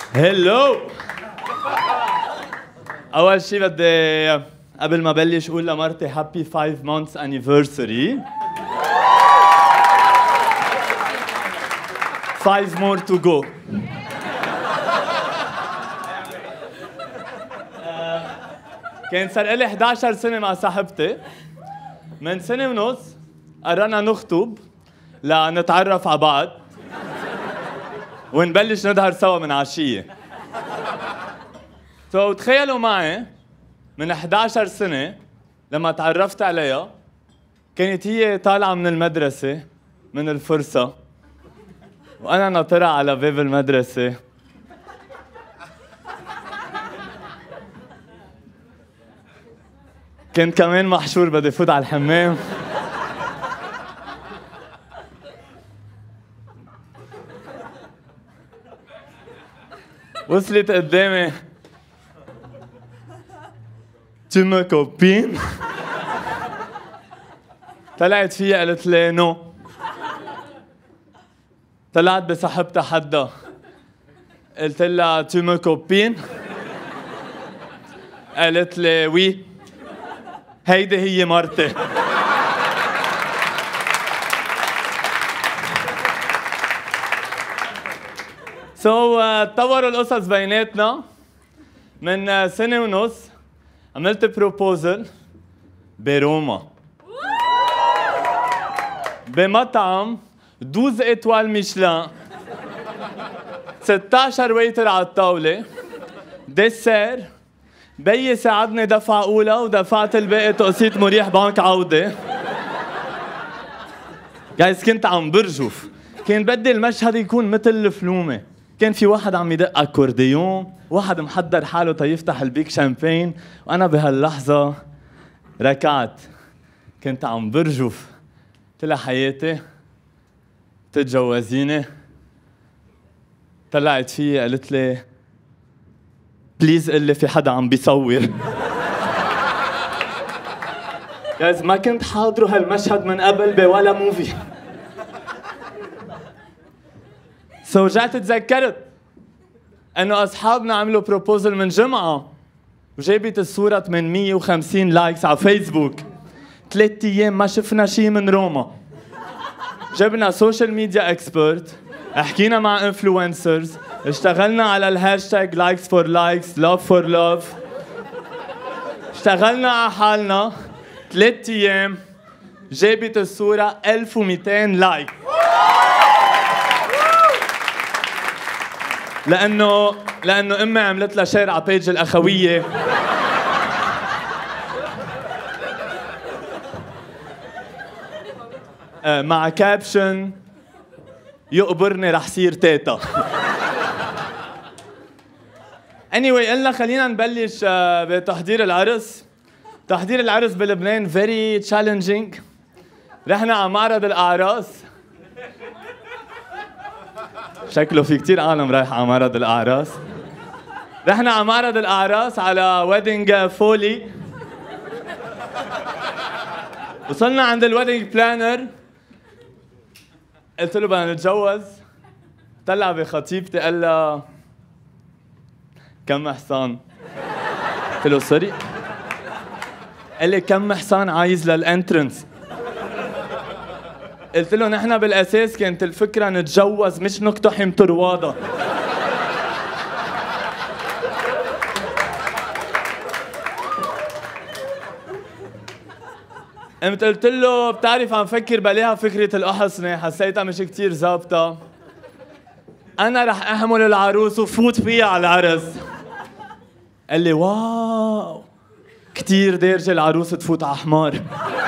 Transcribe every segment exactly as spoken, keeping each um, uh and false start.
هلو. أول شي بدي قبل ما بلش أقول لمرتي هابي فايف مونثس anniversary. Five more to go. كان صار لي إحدى عشرة سنة مع صاحبتي. من سنة ونص قررنا نخطب لنتعرف على بعض ونبلش نظهر سوا من عشية. سو so, تخيلوا معي من إحدى عشرة سنة لما تعرفت عليها كانت هي طالعة من المدرسة من الفرصة وأنا ناطرة على باب المدرسة. كنت كمان محشور بدي فوت على الحمام. وصلت قدامي tu me copine. طلعت فيها قالت لي نو. طلعت بصاحبتها حدا قلت لها tu me copine. قالت لي وي هيدي هي مرتي. سو so, تطوروا القصص بيناتنا. من سنة ونص عملت بروبوزل بروما بمطعم دوز اتوال ميشلان، ستة عشر ويتر على الطاولة، ديسير، بيي ساعدني دفعة أولى ودفعت الباقي تقسيط مريح بنك عودة. جايز كنت عم برجف، كان بدي المشهد يكون مثل الفلومة. كان في واحد عم يدق اكورديون، واحد محضر حاله تيفتح البيك شامبين، وانا بهاللحظه ركعت كنت عم برجف. قلت لها حياتي تتجوزيني؟ طلعت فيي قالت لي بليز قل لي في حدا عم بيصور. جايز ما كنت حاضره هالمشهد من قبل بولا موفي. سو رجعت تذكرت انه اصحابنا عملوا بروبوزل من جمعه وجابت الصوره ثمانمية وخمسين لايكس على فيسبوك. ثلاث ايام ما شفنا شيء من روما. جبنا سوشيال ميديا اكسبرت، حكينا مع انفلونسرز، اشتغلنا على الهاشتاج لايكس فور لايكس، لاف فور لاف. اشتغلنا على حالنا. ثلاث ايام جابت الصوره ألف ومئتين لايك. لأنه لأنه أمي عملت لها شير على بيج الأخوية. مع كابشن يقبرني رح صير تيتا. anyway قلنا خلينا نبلش بتحضير العرس. تحضير العرس بلبنان very challenging. رحنا على معرض الأعراس. شكله في كتير عالم رايح على معرض الأعراس. رحنا على معرض الأعراس على ويدنج فولي. وصلنا عند الويدنج بلانر، قلت له بدنا نتجوز. طلع بخطيبتي قال لها كم حصان؟ قلت له سوري؟ قال لي كم حصان عايز للانترنس؟ قلت له نحن بالاساس كانت الفكره نتجوز مش نقتحم طرواده. قمت قلت له بتعرف عم فكر بلاها فكره الاحصنه، حسيتها مش كتير ظابطه. انا رح احمل العروس وفوت فيها على العرس. قال لي واو كتير دارجه العروس تفوت على حمار.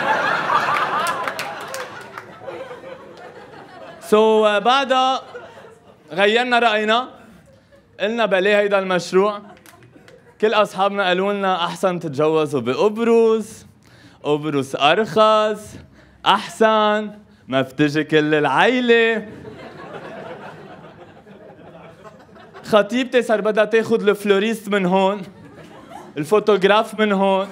سو so, uh, بعدها غيرنا رأينا، قلنا بليه هيدا المشروع. كل أصحابنا قالوا لنا أحسن تتجوزوا بقبرص، قبرص أرخص، أحسن، ما بتجي كل العيلة. خطيبتي صار بدها تاخد الفلوريست من هون، الفوتوغراف من هون.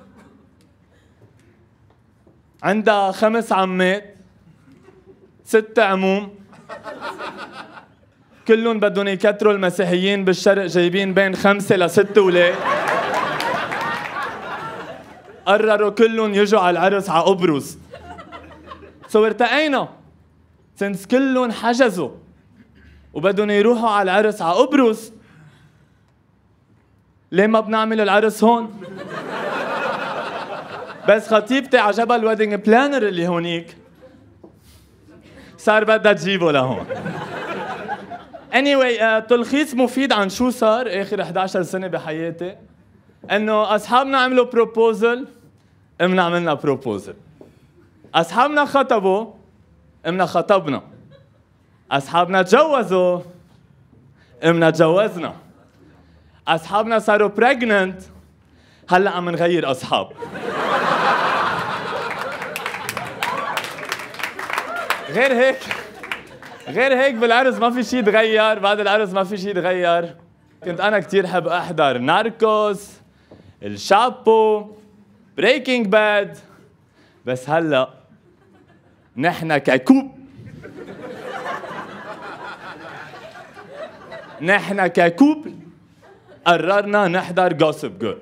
عندها خمس عمات، ست عموم، كلهم بدهم يكتروا المسيحيين بالشرق، جايبين بين خمسة لست ولاد. قرروا كلهم يجوا على العرس على قبرص. سو ارتقينا سنس كلهم حجزوا وبدهم يروحوا على العرس على قبرص. ليه ما بنعمل العرس هون؟ بس خطيبتي عجبها الويدنج بلانر اللي هونيك، صار بدها تجيبه لهون. anyway uh, تلخيص مفيد عن شو صار اخر إحدى عشرة سنة بحياتي، انه اصحابنا عملوا بروبوزل، امنا عملنا بروبوزل. اصحابنا خطبوا، امنا خطبنا. اصحابنا تجوزوا، امنا تجوزنا. اصحابنا صاروا بريجننت، هلا عم نغير اصحاب. غير هيك غير هيك بالعرس ما في شيء تغير، بعد العرس ما في شيء تغير. كنت انا كثير حب احضر ناركوس، الشابو، بريكنج باد، بس هلا نحن ككوب نحن ككوب قررنا نحضر جوسب جيرل.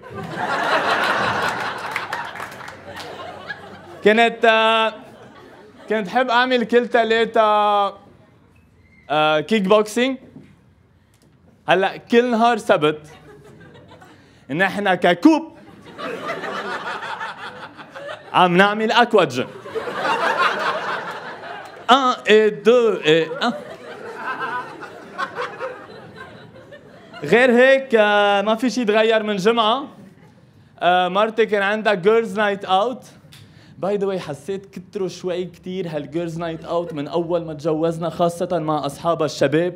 كنت كنت حب اعمل كل ثلاثة كيك بوكسينج. هلا كل نهار سبت نحن ككوب عم نعمل اكوا جيم. ان اي دو اي ان. غير هيك ما في شيء تغير من جمعة. مرتي كان عندها جيرلز نايت اوت. باي ذا واي حسيت كتروا شوي كتير هالجيرلز نايت اوت من اول ما تجوزنا، خاصة مع اصحابها الشباب.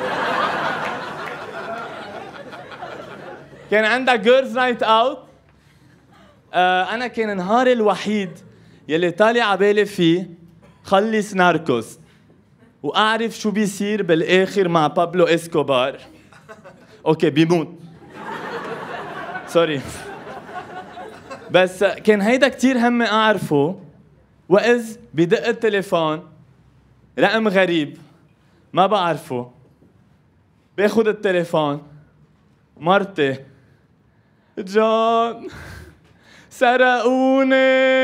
كان عندها جيرلز نايت اوت. انا كان نهاري الوحيد يلي طالع عبالي فيه خلص ناركوس واعرف شو بيصير بالاخر مع بابلو اسكوبار. اوكي بيموت، سوري. بس كان هيدا كتير همي اعرفه، واذ بدق التليفون رقم غريب ما بعرفه. باخد التليفون، مرتي، جون سرقوني.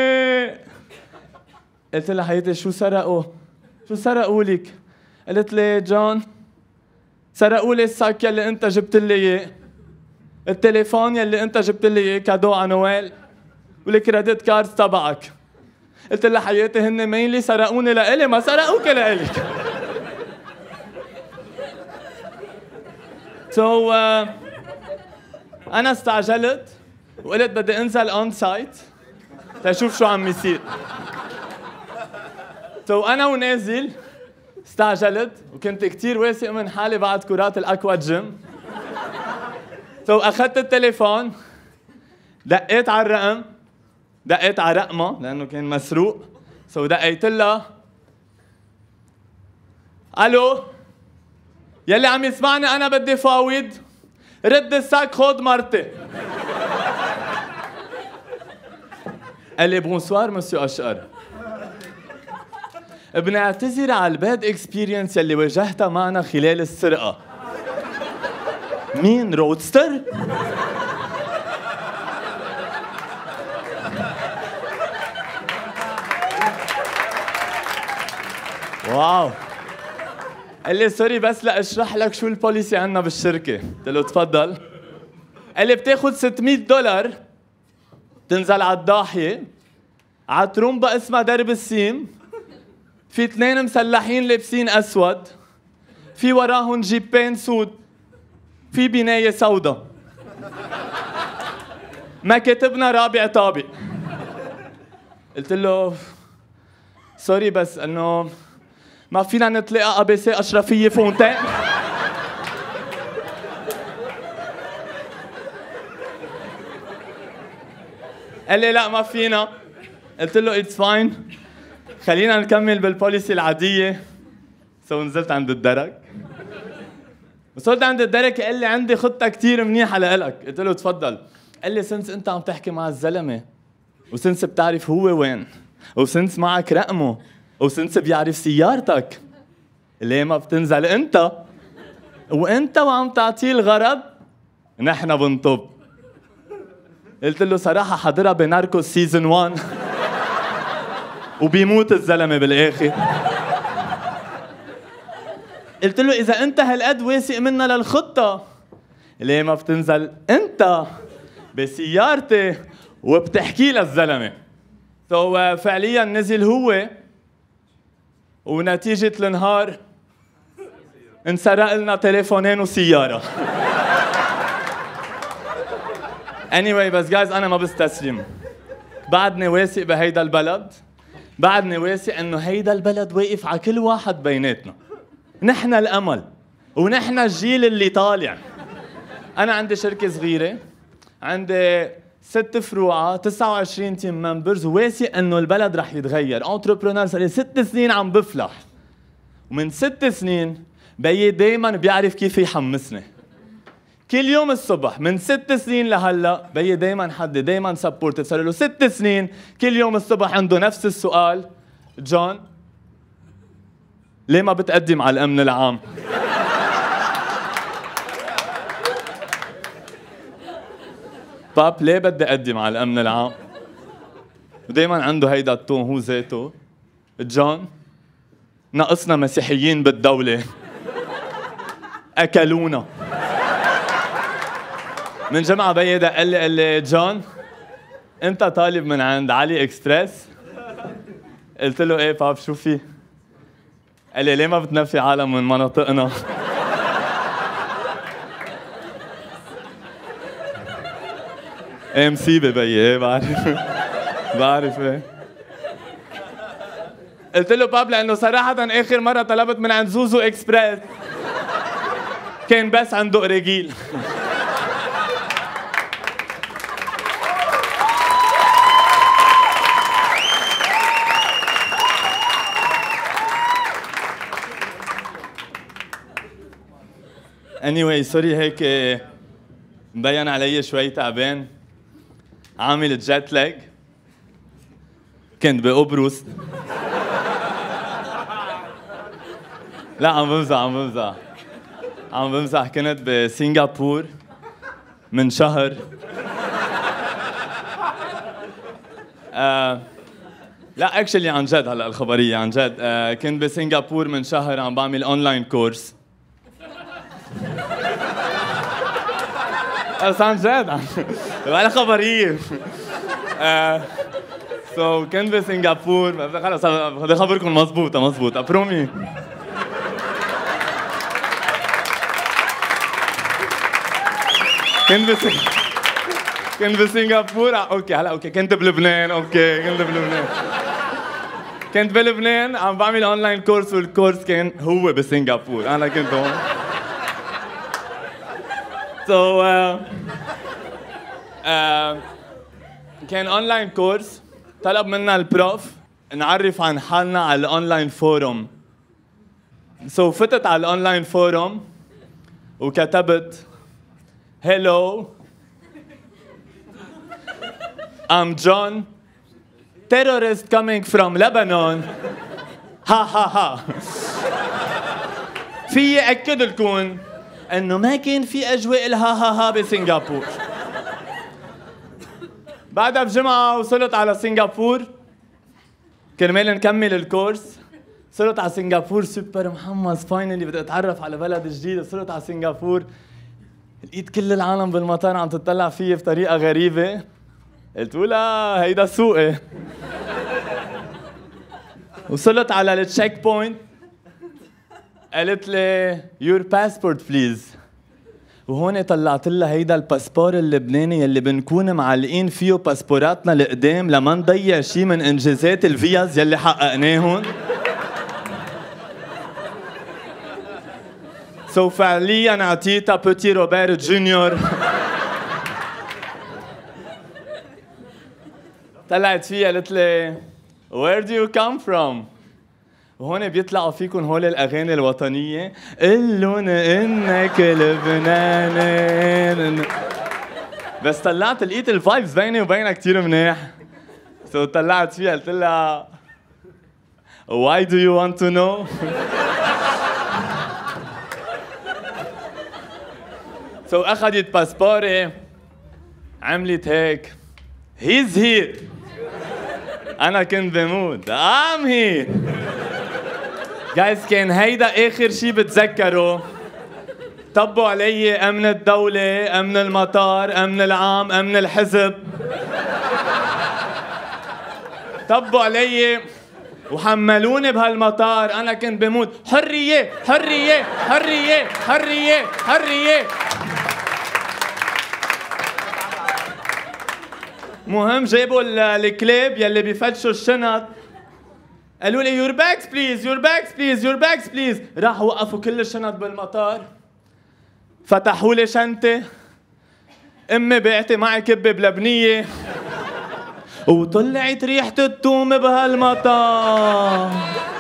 قلت لها حياتي شو سرقوا؟ شو سرقوا لك؟ قالت لي جون سرقوا لي الساك يلي انت جبت لي اياه، التليفون يلي انت جبت لي اياه كادو على نويل، والكريدت كارد تبعك. قلت لها حياتي هن مينلي سرقوني لإلي، ما سرقوك لإلك. سو so, uh, انا استعجلت وقلت بدي انزل اون سايت تشوف شو عم يصير. سو so, انا ونازل استعجلت وكنت كتير واثق من حالي بعد كرات الاكوا جيم. سو so, اخذت التليفون، دقيت على الرقم، دقيت على رقمه لانه كان مسروق. سو so, دقيت لها، الو يلي عم يسمعني انا بدي فاوض، رد الساك خود مرتي. قال لي بونسوار مسيو اشقر، بنعتذر على الباد اكسبيرينس يلي واجهتها معنا خلال السرقه. مين رودستر؟ واو. قال لي سوري بس لاشرح لك شو البوليسي عندنا بالشركه. قلت له تفضل. قال لي بتاخذ ستمية دولار تنزل على الضاحيه على ترومبا اسمها درب السيم، في اثنين مسلحين لابسين اسود، في وراهم جيبين سود، في بنايه سودا، ما كتبنا رابع طابق. قلت له سوري بس انه ما فينا نتلاقى ابيسي اشرفيه فونتين. قال لي لا ما فينا. قلت له اتس فاين، خلينا نكمل بالبوليسي العاديه. سو نزلت عند الدرك، وصلت عند الدرك قال لي عندي خطه كثير منيحه لإلك. قلت له تفضل. قال لي سنس انت عم تحكي مع الزلمه، وسنس بتعرف هو وين، وسنس معك رقمه، وسنس بيعرف سيارتك، ليه ما بتنزل انت وانت وعم تعطيه الغرض نحن بنطب. قلت له صراحة حضرها بناركوس سيزون واحد وبيموت الزلمة بالآخر. قلت له إذا أنت هالقد واثق منا للخطة ليه ما بتنزل أنت بسيارتي وبتحكي للزلمة؟ سو so, uh, فعليا نزل هو، ونتيجة النهار انسرق لنا تليفونين وسيارة. anyway بس جايز أنا ما بستسلم، بعدني واثق بهيدا البلد، بعدني واثق إنه هيدا البلد واقف على كل واحد بيناتنا. نحن الأمل ونحن الجيل اللي طالع. أنا عندي شركة صغيرة، عندي ست فروعة، تسعة وعشرين تيم ممبرز، وواثق إنه البلد رح يتغير. انتربرونور صار لي ست سنين عم بفلح، ومن ست سنين بيي دايماً بيعرف كيف يحمسني. كل يوم الصبح من ست سنين لهلا بيي دايماً حد دايماً سبورتيف، صار له ست سنين كل يوم الصبح عنده نفس السؤال: جون ليه ما بتقدم على الأمن العام؟ باب ليه بدي أقدم على الأمن العام؟ ودايماً عنده هيدا التون هو ذاته: جون ناقصنا مسيحيين بالدولة أكلونا. من جمعة بيي دق قال لي قال لي جون أنت طالب من عند علي إكسبريس؟ قلت له إيه باب شو في؟ قال لي ليه ما بتنفي عالم من مناطقنا؟ ايه مصيبة بيي، ايه بعرف بعرف ايه. قلت له باب لأنه صراحة آخر مرة طلبت من عند زوزو إكسبريس كان بس عنده قراجيل. anyway سوري هيك مبين علي شوي تعبان، عامل جيت لاج، كنت بقبرص. لا عم بمزح عم بمزح عم بمزح كنت بسنغافور من شهر. آه لا اكشلي عن جد، هلا الخبرية عن جد. آه كنت بسنغافور من شهر عم بعمل اونلاين كورس. بس عن جد ولا خبرية. آه سو so, كنت بسنغافور، خلص بدي اخبركم مضبوطة مضبوطة برومي. كنت بس كنت بسنغافور. اوكي هلا اوكي كنت بلبنان. اوكي كنت بلبنان كنت بلبنان عم بعمل اونلاين كورس، والكورس كان هو بسنغافور، انا كنت هون. سو so, uh, uh, كان اونلاين كورس، طلب منا البروف نعرف عن حالنا على الاونلاين فورم. سو so, فتت على الاونلاين فورم وكتبت: Hello, I'm John, terrorist coming from Lebanon. ها ها ها. في أكد لكم إنه ما كان في أجواء الها ها ها بسنغافور. بعدها بجمعة وصلت على سنغافور كرمال نكمل الكورس. صرت على سنغافور سوبر محمس، فاينلي بدي أتعرف على بلد جديد. صرت على سنغافور لقيت كل العالم بالمطار عم تطلع فيي بطريقة غريبة. قلت لا هيدا سوقي. وصلت على التشيك بوينت، قالت لي your passport please. وهون طلعت لها هيدا الباسبور اللبناني اللي بنكون معلقين فيه باسبوراتنا القدام لما نضيع شي من انجازات الفيز يلي حققناهم. سو فعليا اعطيتها بوتي روبرت جونيور. طلعت فيها قالت لي where do you come from؟ وهون بيطلعوا فيكم هول الاغاني الوطنيه: قلون انك لبناني. بس طلعت لقيت الفايبز بيني وبينها كثير منيح. سو طلعت فيها قلت لها why do you want to know؟ سو اخذت باسبوري، عملت هيك هيز هير. انا كنت بموت ام هير. جايز كان هيدا اخر شي بتذكره. طبوا علي امن الدولة، امن المطار، امن العام، امن الحزب. طبوا علي وحملوني بهالمطار. انا كنت بموت. حرية حرية حرية حرية حرية. مهم جابوا الكليب يلي بيفتشوا الشنط، قالوا لي يور باكس بليز يور باكس بليز يور باكس بليز. راحوا وقفوا كل الشنط بالمطار، فتحوا لي شنطة، امي بعتي معي كبة بلبنية، وطلعت ريحة التوم بهالمطار.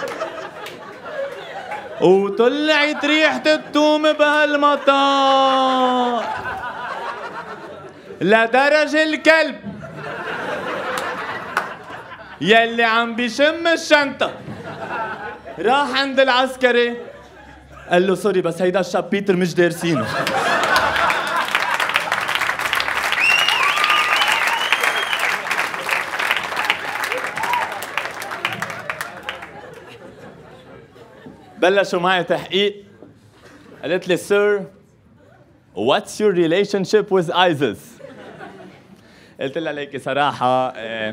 وطلعت ريحة التوم بهالمطار لدرج الكلب يلي عم بيشم الشنطة راح عند العسكري قال له سوري بس هيدا الشابيتر مش دارسينه. بلشوا معي تحقيق. قالت لي سير what's your relationship with ISIS؟ قلت لها ليكي صراحة اه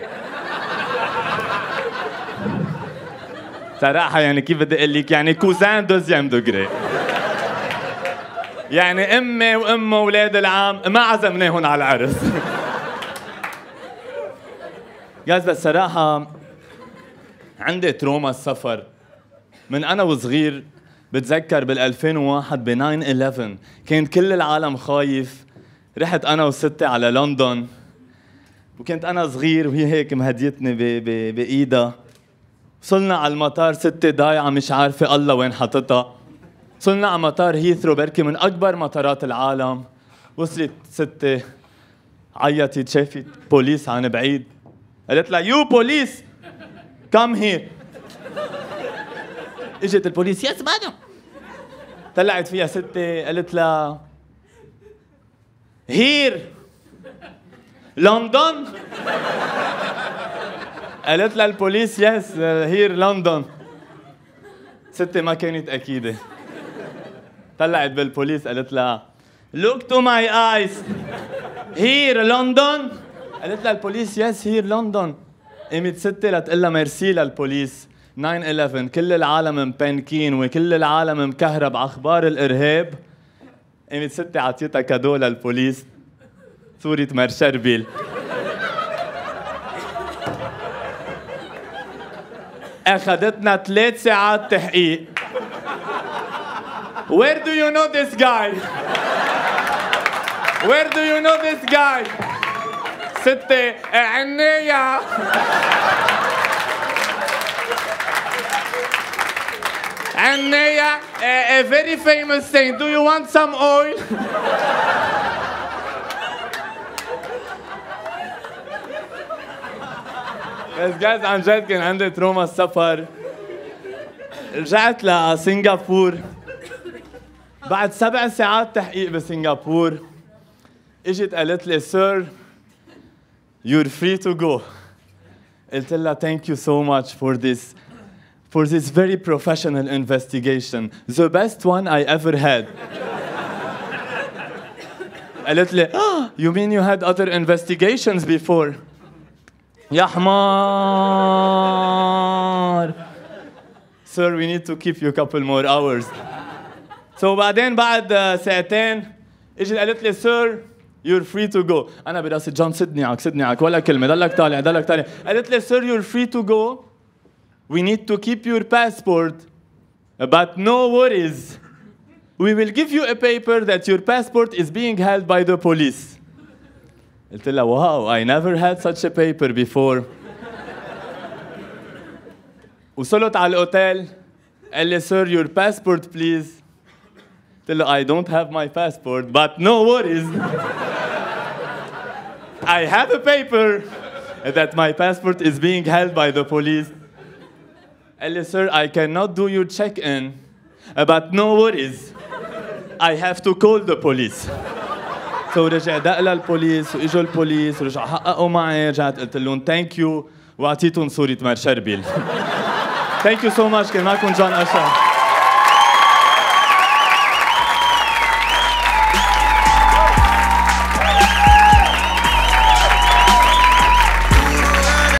صراحة يعني كيف بدي اقول لك، يعني كوزان دوزيام دوغري. يعني امي وام اولاد العام ما عزمناهم على العرس. جاز بس صراحة عندي تروما السفر من انا وصغير. بتذكر بال ألفين وواحد ب ناين إليفن كان كل العالم خايف. رحت انا وستي على لندن وكنت انا صغير وهي هيك مهديتني بايدها. وصلنا على المطار ستي ضايعه مش عارفه الله وين حطتها. وصلنا على مطار هيثرو بركي من اكبر مطارات العالم. وصلت ستي عيطت شافت بوليس عن بعيد. قالت لها يو بوليس كم هير. اجت البوليس يس مادام. طلعت فيها ستي قالت لها هير لندن. قالت لها البوليس يس هير لندن. ستي ما كانت اكيده. طلعت بالبوليس قالت لها look to my eyes هير لندن. قالت لها البوليس يس هير لندن. قامت ستي لتقول لها ميرسي للبوليس. ناين إليفن كل العالم مبانكين وكل العالم مكهرب اخبار الارهاب. قامت ستي عطيتها كادو للبوليس صورة مرشربيل. اخذتنا ثلاث ساعات تحقيق. Where do you know this guy? Where do you know this guy? ستي عناية. عناية a very famous saying. Do you want some oil? بس جايز عن جد كان عندي تروما السفر. رجعت لسنغافور بعد سبع ساعات تحقيق بسنغافور. اجت قالت لي سير you're free to go. قلت لها thank you so much for this for this very professional investigation, the best one I ever had. قالت لي oh, you mean you had other investigations before؟ يا حمار. Sir, we need to keep you a couple more hours. So بعدين بعد ساعتين اجت قالت لي sir you're free to go. انا براسي جون سدني عك سدني عك ولا كلمه. ضلك طالع ضلك طالع. قالت لي sir you're free to go. We need to keep your passport but no worries. We will give you a paper that your passport is being held by the police. قلت لها wow I never had such a paper before. وصلت على الاوتيل قال لي sir your passport please. قلت له I don't have my passport but no worries. I have a paper that my passport is being held by the police. قال لي sir I cannot do your check-in but no worries. I have to call the police. سو رجع دق للبوليس واجوا البوليس ورجعوا حققوا معي، رجعت قلت لهم ثانك يو واعطيتهم صورة مار شربيل. ثانك يو سو ماتش، كان معكم جون أشرف.